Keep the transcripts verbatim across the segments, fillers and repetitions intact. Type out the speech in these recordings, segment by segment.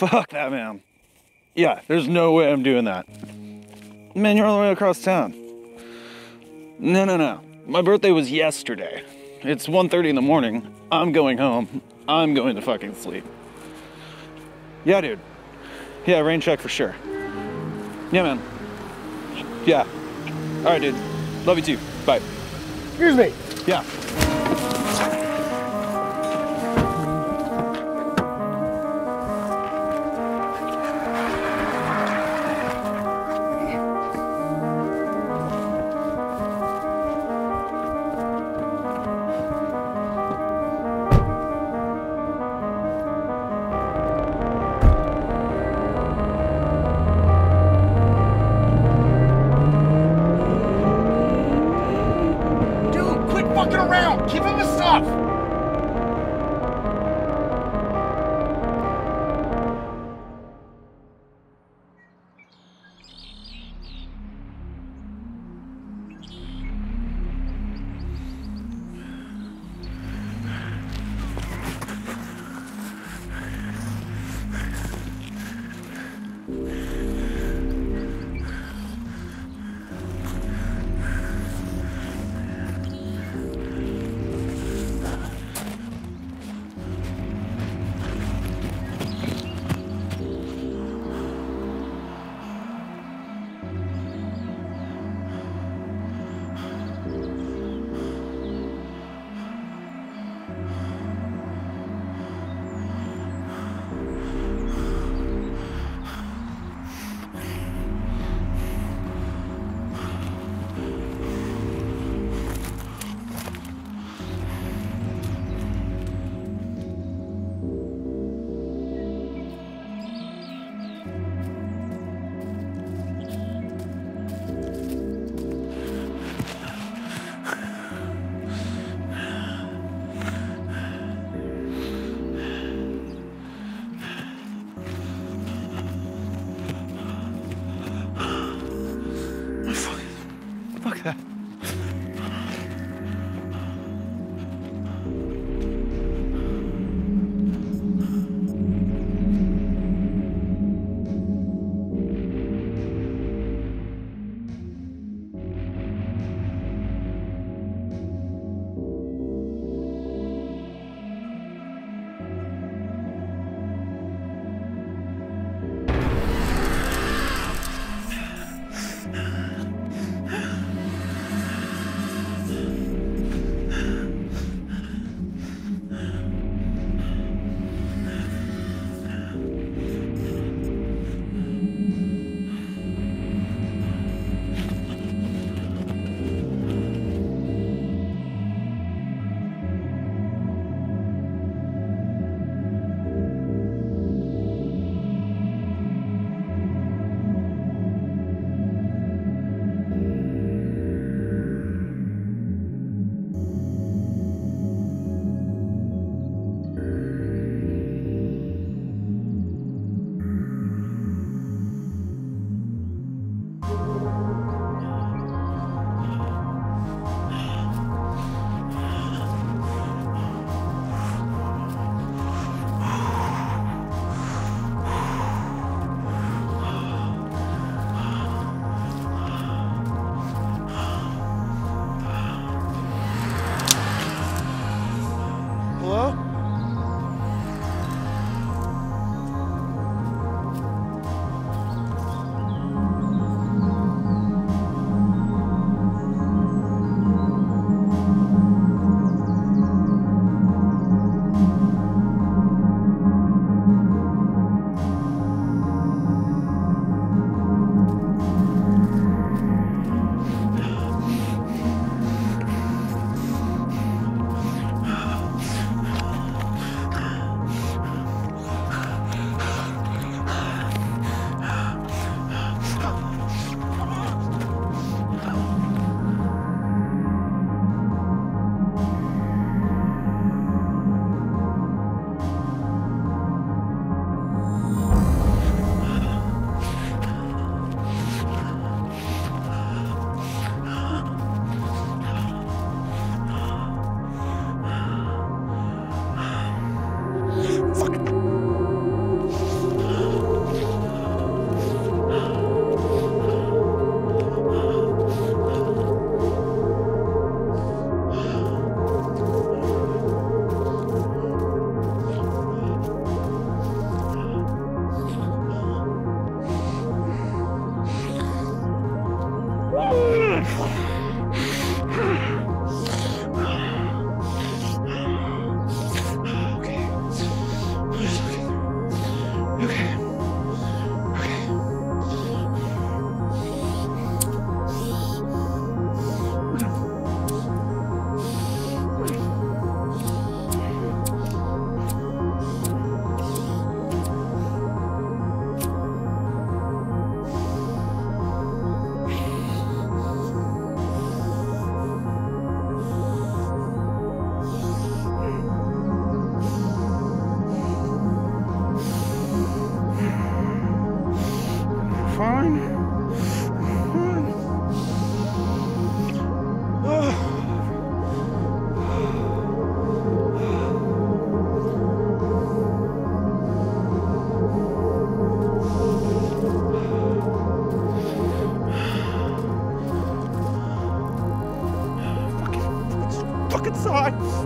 Fuck that, man. Yeah, there's no way I'm doing that. Man, you're all the way across town. No, no, no. My birthday was yesterday. It's one thirty in the morning. I'm going home. I'm going to fucking sleep. Yeah, dude. Yeah, rain check for sure. Yeah, man. Yeah. All right, dude. Love you too. Bye. Excuse me. Yeah.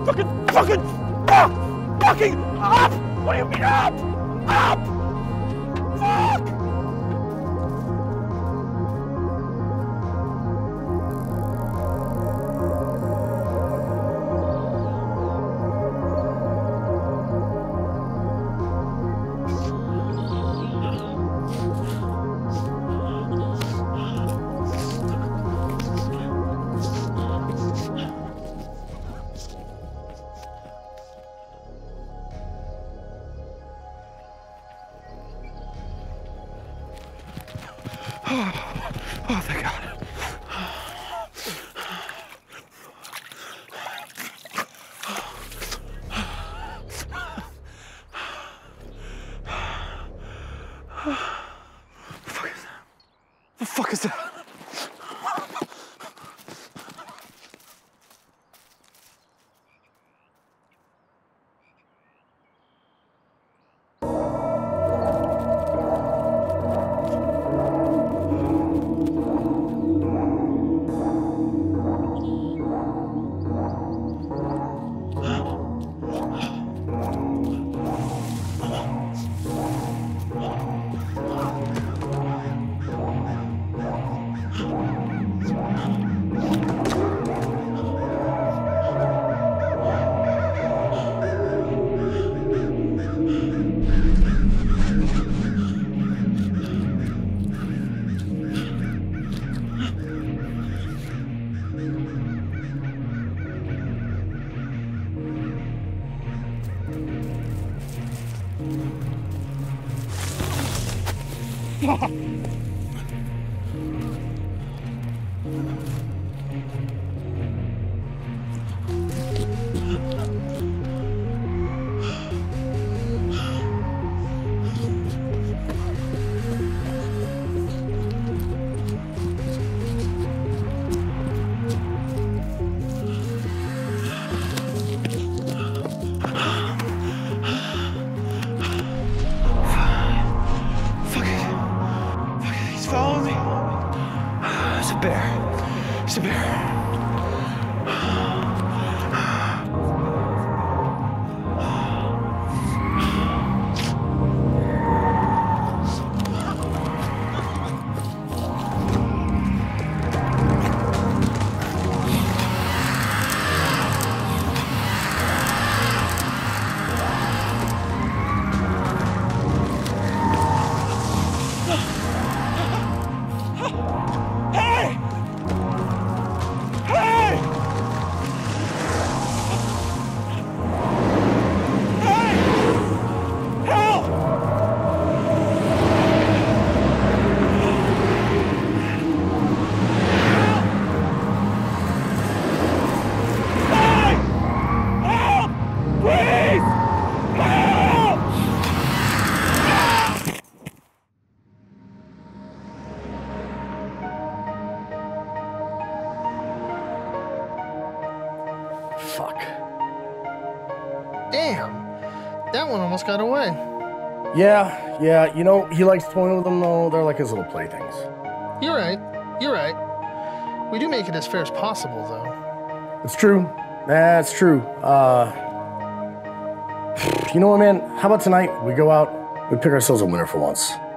Fucking, fucking, fuck! Fucking up! What do you mean up? Up! Fuck! Oh, thank God. The fuck is that? The fuck is that? Follow me. It's a bear. It's a bear. Fuck. Damn, that one almost got away. Yeah, yeah, you know, he likes toying with them though. They're like his little playthings. You're right, you're right. We do make it as fair as possible, though. It's true. That's true. Uh, you know what, man? How about tonight we go out, we pick ourselves a winner for once?